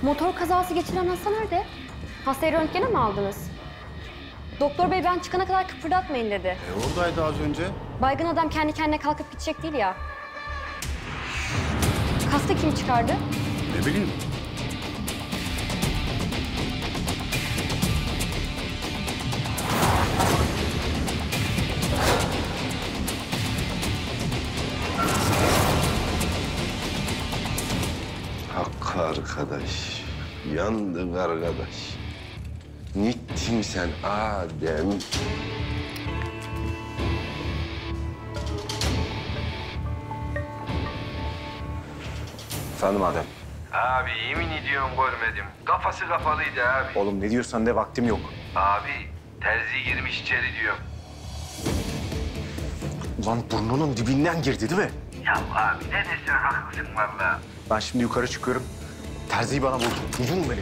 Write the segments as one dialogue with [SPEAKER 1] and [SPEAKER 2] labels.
[SPEAKER 1] Motor kazası geçiren hasta nerede? Hastayı röntgene mi aldınız? Doktor bey ben çıkana kadar kıpırdatmayın dedi.
[SPEAKER 2] Oradaydı az önce.
[SPEAKER 1] Baygın adam kendi kendine kalkıp gidecek değil ya. Kaskı kim çıkardı?
[SPEAKER 2] Ne bileyim.
[SPEAKER 3] Hakkı arkadaş, yandık arkadaş. Nittin sen Adem.
[SPEAKER 4] Efendim Adem.
[SPEAKER 5] Abi yemin ediyorum görmedim. Kafası kapalıydı abi.
[SPEAKER 4] Oğlum ne diyorsan de vaktim yok.
[SPEAKER 5] Abi terzi girmiş içeri diyor.
[SPEAKER 4] Ulan burnunun dibinden girdi değil mi?
[SPEAKER 5] Ya abi ne desen haklısın valla.
[SPEAKER 4] Ben şimdi yukarı çıkıyorum. Terziyi bana bul. Duydun mu beni?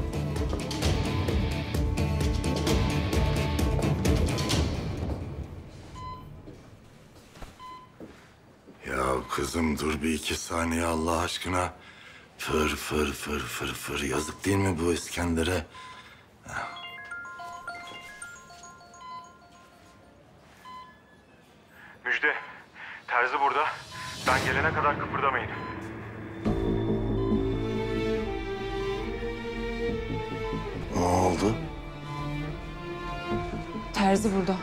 [SPEAKER 2] Ya kızım dur bir iki saniye Allah aşkına. Fır. Yazık değil mi bu İskender'e?
[SPEAKER 6] Müjde, terzi burada. Ben gelene kadar kıpırdamayın.
[SPEAKER 2] Ne oldu?
[SPEAKER 7] Terzi burada.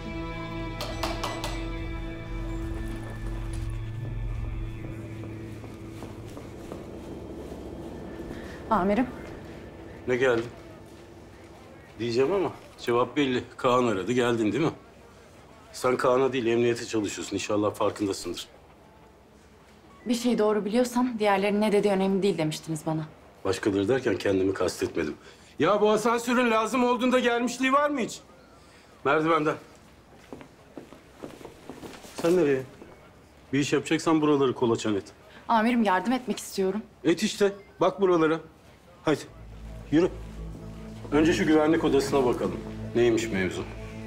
[SPEAKER 7] Amirim.
[SPEAKER 8] Ne geldin? Diyeceğim ama cevap belli. Kaan aradı, geldin değil mi? Sen Kaan'a değil, emniyete çalışıyorsun. İnşallah farkındasındır.
[SPEAKER 7] Bir şeyi doğru biliyorsam diğerlerinin ne dediği önemli değil demiştiniz bana.
[SPEAKER 8] Başkaları derken kendimi kastetmedim. Ya bu asansörün lazım olduğunda gelmişliği var mı hiç? Merdivenden. Sen nereye? Bir iş yapacaksan buraları kolaçan et.
[SPEAKER 7] Amirim yardım etmek istiyorum.
[SPEAKER 8] Et işte. Bak buralara. Hadi. Yürü. Önce şu güvenlik odasına bakalım. Neymiş mevzu?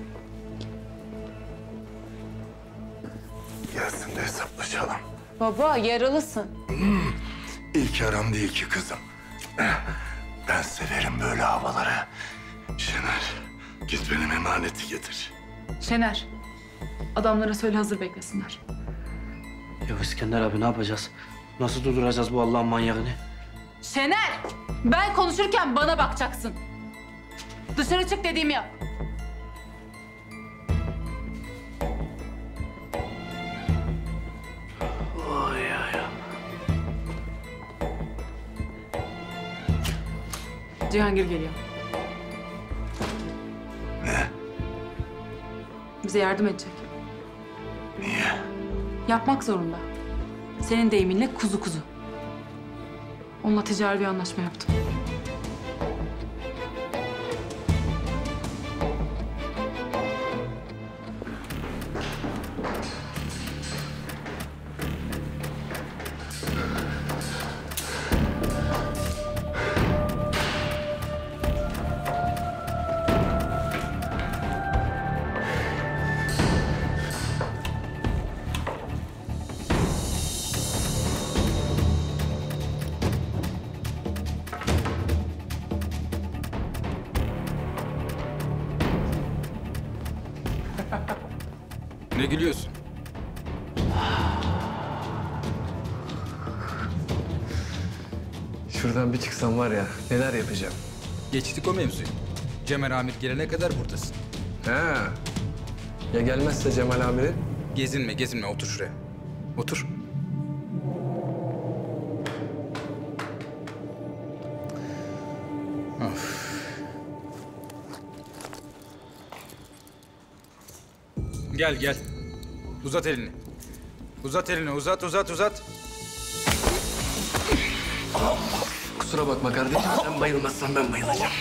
[SPEAKER 2] Gelsin de hesaplaşalım.
[SPEAKER 7] Baba yaralısın.
[SPEAKER 2] İlk aram değil ki kızım. Ben severim böyle havaları. Şener, git benim emaneti getir.
[SPEAKER 7] Şener. Adamlara söyle hazır beklesinler.
[SPEAKER 9] Ya İskender abi ne yapacağız? Nasıl durduracağız bu Allah'ın manyağını?
[SPEAKER 7] Şener! Ben konuşurken bana bakacaksın. Dışarı çık dediğimi yap. Cihangir geliyor.
[SPEAKER 2] Ne?
[SPEAKER 7] Bize yardım edecek.
[SPEAKER 2] Niye?
[SPEAKER 7] Yapmak zorunda. Senin deyiminle kuzu kuzu. Onunla ticari bir anlaşma yaptım.
[SPEAKER 10] Ne gülüyorsun?
[SPEAKER 11] Şuradan bir çıksam var ya, neler yapacağım.
[SPEAKER 10] Geçtik o mevzuyu. Cemal Amir gelene kadar buradasın.
[SPEAKER 11] Ha. Ya gelmezse Cemal amirim?
[SPEAKER 10] Gezinme. Otur şuraya. Otur. Of. Gel. Uzat elini. Uzat.
[SPEAKER 11] Kusura bakma kardeşim, sen bayılmazsan ben bayılacağım.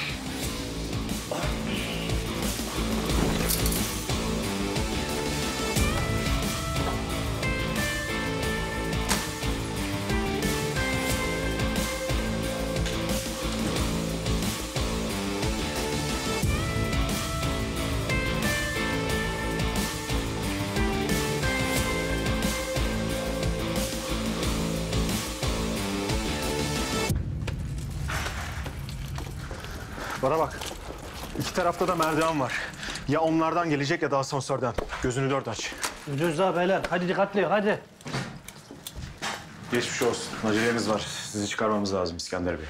[SPEAKER 4] Bana bak. İki tarafta da merdiven var. Ya onlardan gelecek ya da asansörden. Gözünü dört aç.
[SPEAKER 9] Rıza beyler hadi dikkatli hadi.
[SPEAKER 4] Geçmiş olsun. Acelemiz var. Sizi çıkarmamız lazım İskender Bey.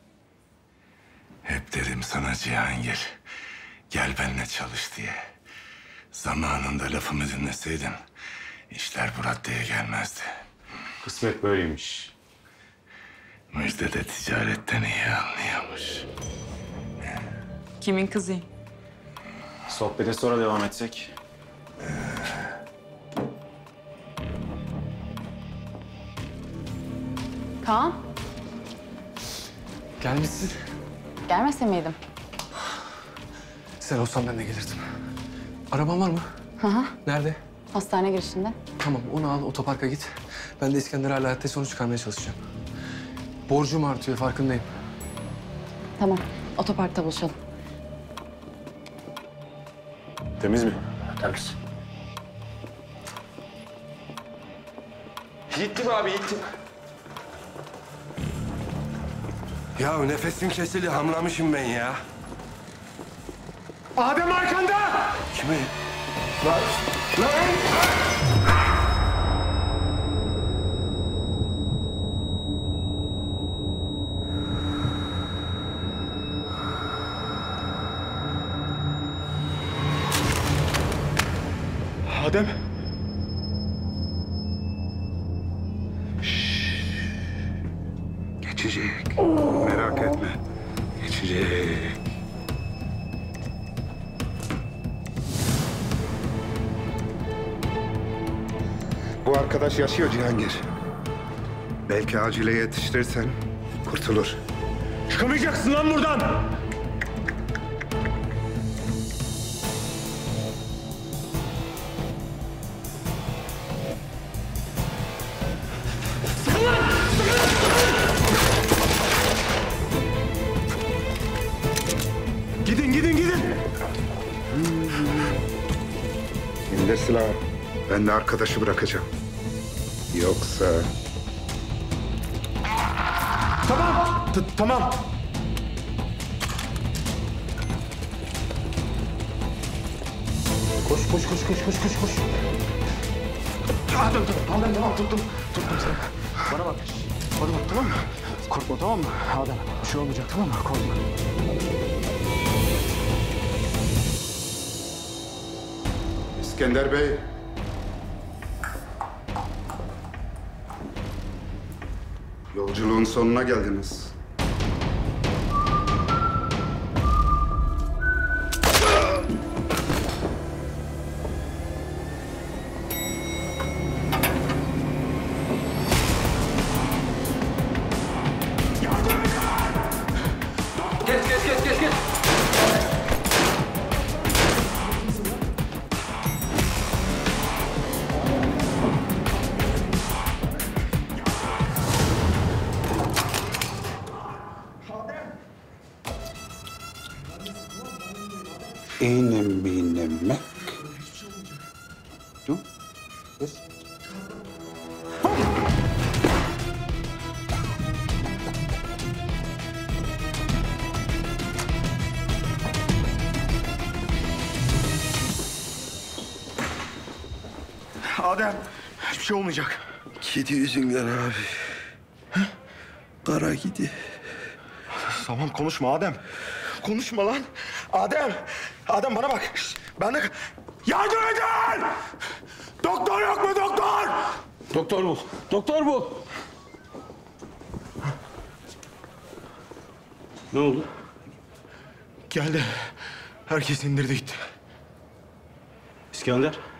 [SPEAKER 2] Hep dedim sana Cihangir, gel benimle çalış diye. Zamanında lafımı dinleseydin işler bu raddeye gelmezdi.
[SPEAKER 4] Kısmet böyleymiş.
[SPEAKER 2] Müjde de ticaretten iyi anlıyormuş.
[SPEAKER 7] Kimin kızıyım?
[SPEAKER 4] Sohbete sonra devam etsek.
[SPEAKER 7] Kaan,
[SPEAKER 11] Gelmişsin.
[SPEAKER 7] gelmese miydim?
[SPEAKER 11] Sen olsan ben de gelirdim. Araban var mı?
[SPEAKER 7] Hı hı.
[SPEAKER 11] Nerede?
[SPEAKER 7] Hastane girişinde.
[SPEAKER 11] Tamam onu al otoparka git. Ben de İskender hala hayatta onu çıkarmaya çalışacağım. Borcum artıyor farkındayım.
[SPEAKER 7] Tamam, otoparkta buluşalım.
[SPEAKER 4] Temiz mi?
[SPEAKER 9] Temiz.
[SPEAKER 3] Gittim abi gittim. Ya nefesim kesildi hamlamışım ben ya.
[SPEAKER 4] Adem arkanda!
[SPEAKER 3] Kimi? Lan!
[SPEAKER 4] Adem!
[SPEAKER 2] Geçecek. Merak etme. Geçecek. Bu arkadaş yaşıyor Cihangir. Belki acile yetiştirirsen kurtulur.
[SPEAKER 4] Çıkamayacaksın lan buradan!
[SPEAKER 2] Gidin, gidin, gidin. İndir silahı. Ben de arkadaşı bırakacağım. Yoksa...
[SPEAKER 4] Tamam! Tamam! Koş. Adem tamam tuttum seni. Bana bak tamam mı? Korkma tamam mı? Adem bir şey olmayacak tamam mı? Korkma.
[SPEAKER 2] İskender Bey. Yolculuğun sonuna geldiniz.
[SPEAKER 11] Geç.
[SPEAKER 2] Einem binemek. Du? Was?
[SPEAKER 4] Adem hiçbir şey olmayacak.
[SPEAKER 3] Kedi yüzünden abi. Kara kedi.
[SPEAKER 4] Tamam konuşma Adem. Konuşma lan. Adem bana bak. Şişt, ben de... Yardım edin! Doktor yok mu doktor?
[SPEAKER 8] Doktor bul. Ne oldu?
[SPEAKER 4] Geldi. Herkes indirdi gitti.
[SPEAKER 8] İskender.